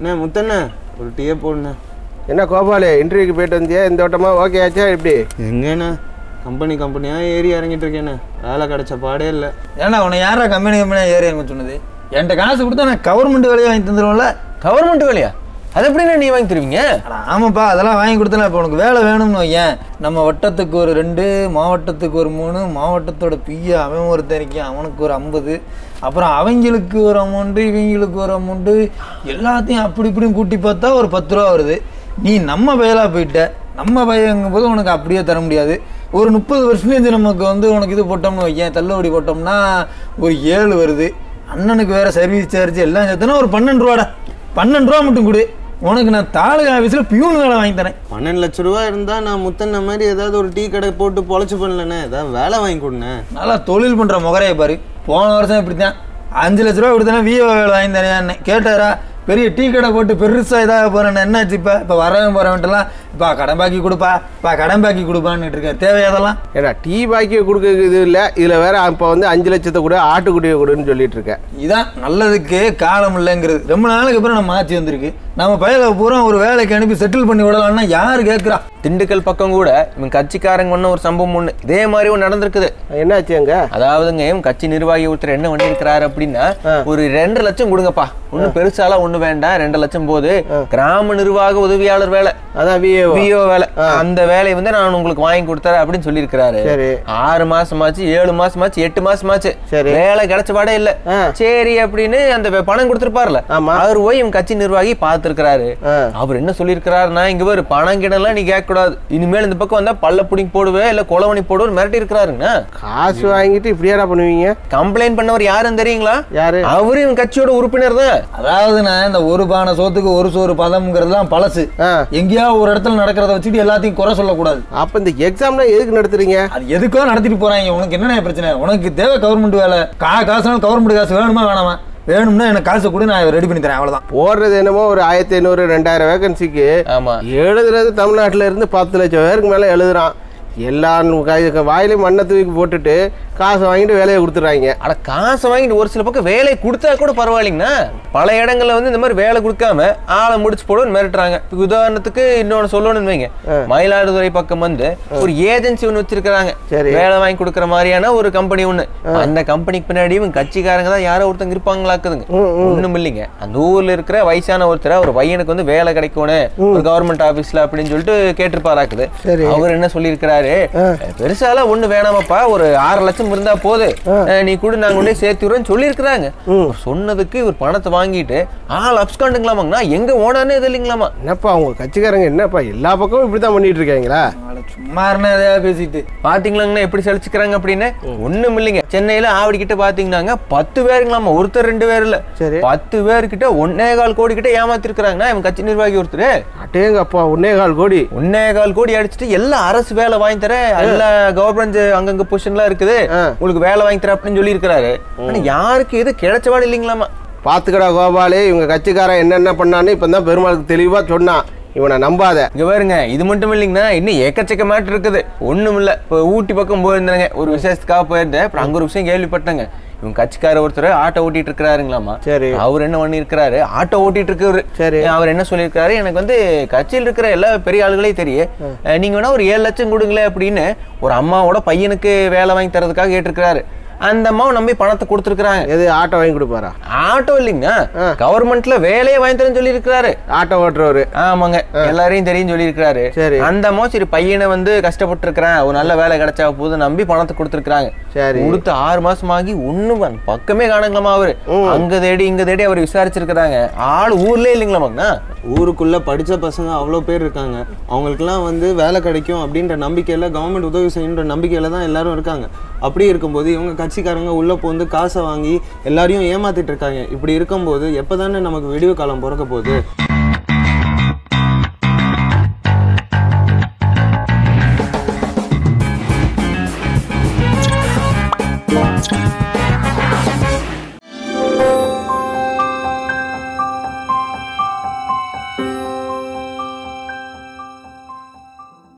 அண்ணே முத்தண்ணே ஒரு டீயை போடுண்ணே. என்ன கோபாலு இன்டர்வியூக்கு போயிட்டு வந்தியா? இந்த வட்டமா ஓகே ஆச்சா? எப்படி எங்கண்ணே கம்பெனியாக ஏறி இறங்கிட்டு இருக்கேண்ணே. வேலை கிடைச்ச பாடே இல்லை. ஏன்னா உன்னை யாரா கம்பெனியாக ஏறி இறங்க சொன்னது? என்கிட்ட காசு கொடுத்தா நான் கவர்மெண்ட் வேலையை வாங்கி தந்துடுவோம்ல. கவர்மெண்ட் வேலையா? அது எப்படின்னா நீ வாங்கி தருவீங்க? ஆமாப்பா, அதெல்லாம் வாங்கி கொடுத்தலாம். இப்போ உனக்கு வேலை வேணும்னு ஏன் நம்ம வட்டத்துக்கு ஒரு 2, மாவட்டத்துக்கு ஒரு 3, மாவட்டத்தோட பிஏ அவன் ஒரு தெரிக்கும், அவனுக்கு ஒரு 50, அப்புறம் அவங்களுக்கு ஒரு அமௌண்ட்டு, இவங்களுக்கு ஒரு அமௌண்ட்டு, எல்லாத்தையும் அப்படி இப்படின்னு கூட்டி பார்த்தா ஒரு 10 ரூபா வருது. நீ நம்ம வயலாக போயிட்ட, நம்ம வயங்கும் போது உனக்கு அப்படியே தர முடியாது. ஒரு 30 வருஷத்துலேருந்து நமக்கு உனக்கு இது போட்டோம்னு வையன், தள்ளுபடி போட்டோம்னா ஒரு 7 வருது. அண்ணனுக்கு வேறு சர்வீஸ் சார்ஜ் எல்லாம் சேர்த்துனா ஒரு 12 ரூபாடா. 12 ரூபா மட்டும் கொடு, உனக்கு நான் தாலுகா ஆஃபீஸில் பியூன் வேலை வாங்கி தரேன். 12 லட்ச ரூபா இருந்தால் நான் முத்தண்ண மாதிரி ஏதாவது ஒரு டீ கடை போட்டு பொழைச்சி பண்ணலண்ணே. ஏதாவது வேலை வாங்கி கொடுண்ணே. நல்லா தொழில் பண்ணுற முகரையை பாரு. போன வருஷம் இப்படி தான் 5 லட்ச ரூபா கொடுத்தேன்னா விஓ வேலை வாங்கி தரேன் கேட்டாரா? பெரிய டீ கடை போட்டு பெருசாக இதாக போகிறேன். என்னாச்சு இப்போ வரவன் போகிறவன்ட்டெல்லாம் இப்போ கடன் பாக்கி கொடுப்பா, கடன் பாக்கி கொடுப்பான்னு இருக்கேன். தேவையாதெல்லாம் ஏன்னா டீ பாக்கியை கொடுக்க இது இல்லை. இதில் வேற இப்போ 5 லட்சத்தை கூட ஆட்டுக்குட்டியை கொடுன்னு சொல்லிட்டு இருக்கேன். இதான் நல்லதுக்கு காலம் இல்லைங்கிறது. ரொம்ப நாளைக்கு அப்புறம் நம்ம ஆட்சி வந்திருக்கு. நம்ம பயில பூரா ஒரு வேலைக்கு அனுப்பி செட்டில் பண்ணி விடலாம்னா யாரு கேட்குறா? திண்டுக்கல் பக்கம் கூட இவன் கட்சிக்காரங்க பண்ண ஒரு சம்பவம் ஒன்று இதே மாதிரி ஒன்று நடந்திருக்குது. என்னாச்சு அங்க? அதாவதுங்க இவன் கட்சி நிர்வாகி ஒருத்தர் என்ன பண்ணியிருக்கிறாரு அப்படின்னா, ஒரு 2 லட்சம் கொடுங்கப்பா, ஒன்றும் பெருசாலாம் ஒன்றும் வேண்டாம், 2 லட்சம் போது கிராம நிர்வாக உதவியாளர் வேலை, அதான் விஓ வேலை, அந்த வேலையை நான் உங்களுக்கு வாங்கி கொடுத்தாரு அப்படின்னு சொல்லியிருக்கிறாரு. 6 மாசமாச்சு, 7 மாசமாச்சு, 8 மாசமாச்சு, வேலை கிடைச்ச பாடே இல்ல. சரி அப்படின்னு அந்த பணம் கொடுத்துருப்பாருல, அவர் போய் இவன் கட்சி நிர்வாகி பார்த்திருக்கிறாரு. அவர் என்ன சொல்லியிருக்கிறாருன்னா, இங்க ஒரு பணம் கிடலாம் நீ கேட்க கூடாது, இனிமேல் இந்த பக்கம் வந்தா பல்ல புடிங்கி போடுவே இல்ல கொலவணி போடுவேன் மிரட்டி இருக்கிறாருங்க. காசு வாங்கிட்டு இப்படியா பண்ணுவீங்க? கம்ப்ளைண்ட் பண்ணவர் யாருன்னு தெரியுங்களா? யாரு? அவரு இவன் கட்சியோட உறுப்பினர் தான். அதாவது நான் இந்த ஒரு பானை சோத்துக்கு ஒரு சோறு பதம்ங்கிறதுலாம் பழசு. எங்கேயா ஒரு இடத்துல நடக்கிறத வச்சுட்டு எல்லாத்தையும் குறை சொல்லக்கூடாது. அப்ப இந்த எக்ஸாம்லாம் எதுக்கு நடத்துறீங்க? அது எதுக்கோ நடத்திட்டு போறாங்க. உனக்கு என்ன பிரச்சனை? உனக்கு தேவை கவர்மெண்ட் வேலை. காசுனாலும் கவர்மெண்ட் காசு வேணுமா வேணாமா? வேணும்னா எனக்கு காசு கூட நான் ரெடி பண்ணி தரேன், அவ்வளவுதான். போடுறது என்னமோ ஒரு 1500 2000 வேகன்சிக்கு எழுதுறது தமிழ்நாட்டில இருந்து 10 லட்சம் பேருக்கு மேல எழுதுறான். எல்லாரும் வாயிலையும் மண்ணை தூக்கி போட்டுட்டு காசை வாங்கிட்டு வேலையை கொடுத்துறாங்க. ஆனா காசை வாங்கிட்டு ஒரு சில பக்கம் வேலையை கொடுத்தா கூட பரவாயில்லைங்கண்ணா. பல இடங்கள்ல இந்த மாதிரி வேலை கொடுக்காம ஆளை முடிச்சு போடுன்னு மிரட்டுறாங்க. உதாரணத்துக்கு இன்னொன்னு சொல்லணும்னு வைங்க, மயிலாடுதுறை பக்கம் ஒரு ஏஜென்சி ஒன்று வச்சிருக்கிறாங்க, வேலை வாங்கி கொடுக்குற மாதிரியான ஒரு கம்பெனி ஒண்ணு. அந்த கம்பெனிக்கு பின்னாடியும் கட்சிக்காரங்க தான் யாரோ ஒருத்தங்க இருப்பாங்களாக்குதுங்க. ஒண்ணும் இல்லைங்க, அந்த ஊர்ல இருக்கிற வயசான ஒருத்தர் ஒரு பையனுக்கு வேலை கிடைக்கணும் ஒரு கவர்மெண்ட் ஆபீஸ்ல அப்படின்னு சொல்லிட்டு கேட்டிருப்பாராக்குது. அவர் என்ன சொல்லியிருக்கிறாரு, பெருசாலாம் ஒண்ணு வேணாமப்பா, ஒரு 6 லட்சம் இருந்தா போது, நீ கூட நாங்க உள்ளே சேர்த்துறோம்னு சொல்லி இருக்கிறாங்க. சொன்னதுக்கு இவர் பணத்தை வாங்கிட்டு ஆள் அப்ஸ்காண்டுங்களாமாங்கண்ணா. எங்க ஓனானே இது இல்லைங்களாமா. என்னப்பா அவங்க கட்சிக்காரங்க என்னப்பா எல்லா பக்கமும் இப்படிதான் பண்ணிட்டு இருக்காங்களா? சும்மா பேசிட்டு பாத்தீங்களாங்கண்ணா எப்படி சலிச்சுக்கிறாங்க அப்படின்னு. ஒண்ணும் இல்லைங்க, சென்னையில ஆவடி கிட்ட பாத்தீங்கன்னாங்க 10 பேருங்களாமா, ஒருத்தர் 2 பேர் இல்ல, 10 பேர்கிட்ட 1.25 கோடி கிட்ட ஏமாத்திருக்கிறாங்கன்னா இவன் கட்சி நிர்வாகி ஒருத்தர். அட்டேங்கப்பா 1.25 கோடி 1.25 கோடி அடிச்சுட்டு எல்லா அரசு வேலை வாங்கி தர, எல்லா கவர்மெண்ட் அங்கங்க பொசிஷன்லாம் இருக்குது, உங்களுக்கு வேலை வாங்கி தர அப்படின்னு சொல்லி இருக்கிறாரு. ஆனா யாருக்கு எது கிடைச்சவாடு இல்லைங்களாமா. பாத்துக்கடா கோபாலு, இவங்க கட்சிக்காரன் என்னென்ன பண்ணான்னு இப்பதான் பெருமாளுக்கு தெளிவா சொன்னான். இவனை நம்பாத. இங்க பாருங்க, இது மட்டும் இல்லைங்கன்னா இன்னும் எக்கச்சக்க மேட்டர் இருக்குது. ஒண்ணும் இல்ல, இப்போ ஊட்டி பக்கம் போயிருந்தாங்க, ஒரு விசேஷத்துக்காக போயிருந்தேன். அப்புறம் அங்க ஒரு விஷயம் கேள்விப்பட்டாங்க. இவங்க கட்சிக்கார ஒருத்தர் ஆட்டோ ஓட்டிட்டு இருக்கிறாருங்களாமா. சரி, அவர் என்ன பண்ணி இருக்கிறாரு, ஆட்டோ ஓட்டிட்டு இருக்காரு. சரி, அவர் என்ன சொல்லியிருக்காரு, எனக்கு கட்சியில் இருக்கிற எல்லா பெரிய ஆளுகளையும் தெரியும், நீங்க வேணா ஒரு 7 லட்சம் கொடுங்களேன் அப்படின்னு ஒரு அம்மாவோட பையனுக்கு வேலை வாங்கி தரதுக்காக கேட்டிருக்கிறாரு. அந்த அம்மாவை நம்பி பணத்தை கொடுத்துருக்காங்க. எது ஆட்டோ வாங்கி கொடுப்பாரா? ஆட்டோ இல்லைங்க, கவர்மெண்ட்ல வேலையை வாங்கி தரேன்னு சொல்லி இருக்காரு. ஆட்டோ ஓட்டுறவரு. ஆமாங்க, எல்லாரையும் தெரியும் சொல்லி இருக்காரு. சரி, அந்த அம்மா சரி பையனை கஷ்டப்பட்டு இருக்கிறேன், ஒரு நல்ல வேலை கிடைச்சா போது நம்பி பணத்தை கொடுத்துருக்காங்க. சரி, கொடுத்து 6 மாசம் ஆகி ஒண்ணும் பக்கமே காணுங்களாமா. அவரு அங்க தேடி இங்க தேடி அவர் விசாரிச்சிருக்கிறாங்க. ஆள் ஊர்லயே இல்லைங்களாமாங்கண்ணா. ஊருக்குள்ள படிச்ச பசங்க அவ்வளோ பேர் இருக்காங்க. அவங்களுக்குலாம் வேலை கிடைக்கும் அப்படின்ற நம்பிக்கையில, கவர்மெண்ட் உதவி செய்யணுன்ற நம்பிக்கையில தான் எல்லாரும் இருக்காங்க. அப்படி இருக்கும்போது இவங்க கட்சிக்காரங்க உள்ள போந்து காசை வாங்கி எல்லாரையும் ஏமாத்திட்டு இருக்காங்க. இப்படி இருக்கும்போது எப்பதானே நமக்கு விடிவு காலம் பிறக்க போகுது?